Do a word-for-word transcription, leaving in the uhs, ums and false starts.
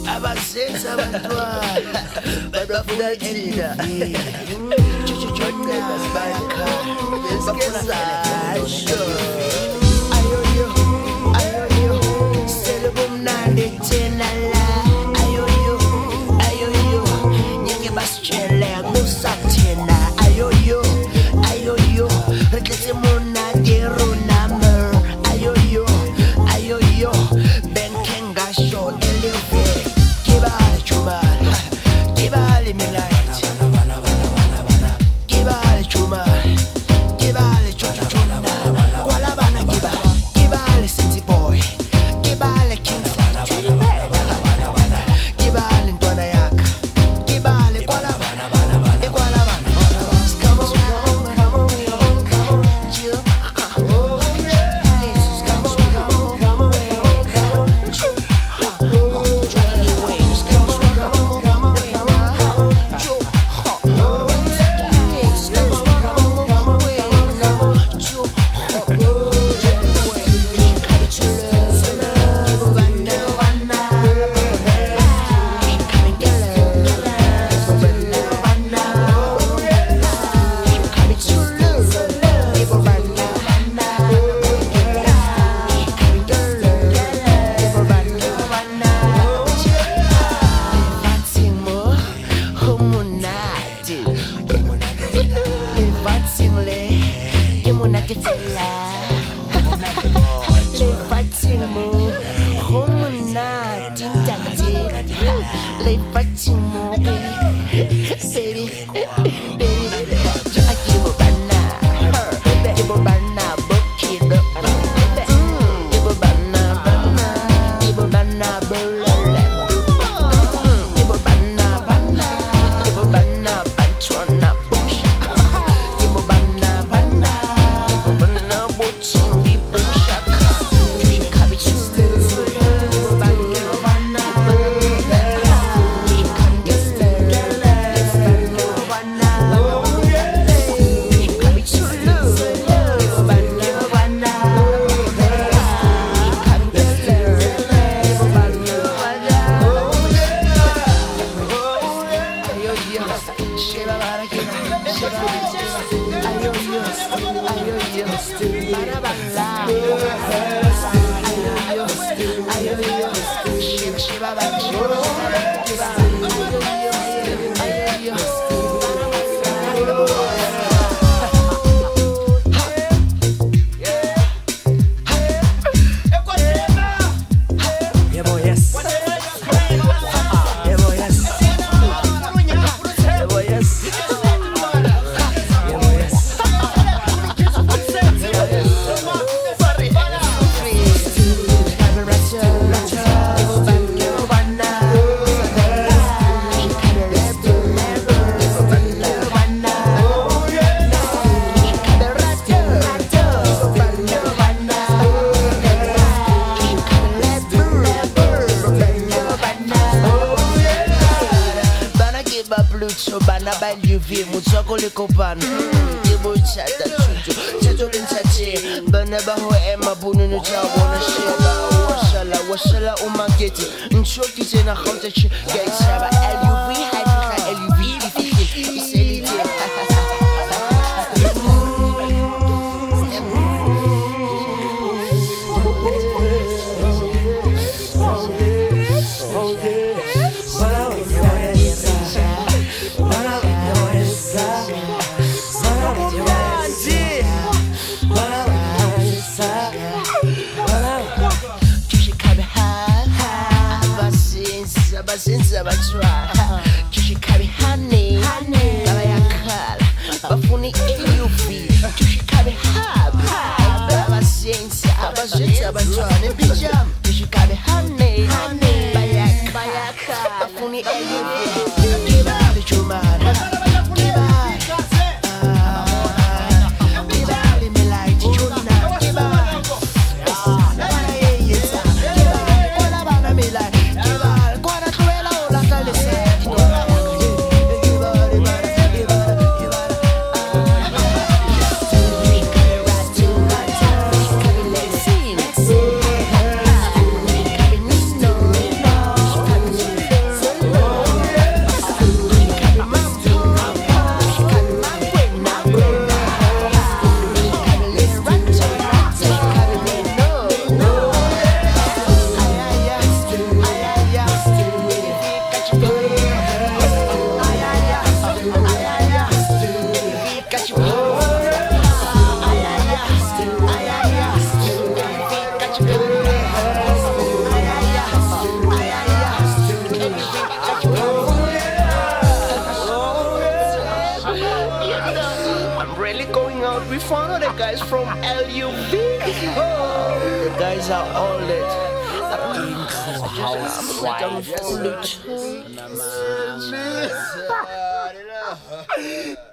abasenza abantwana badafuna thina chuchuchona sibaka beskezasho ayoyo ayoyo selubumnandi thina la ayoyo ayoyo nyeke basitshele kusathina ayoyo ayoyo retletse mona dero number ayoyo ayoyo benkenga show delivery kibale chumala kibale milite kibale chumala kibale chuchuchuna kwala bana kiba kibale city boy kibale king kibale ntwana yaka kibale kwala bana bana bana kwala bana come on come on come on chill oh yeah come on come on come on from L U V. The guys are all lit. Intro house vibe.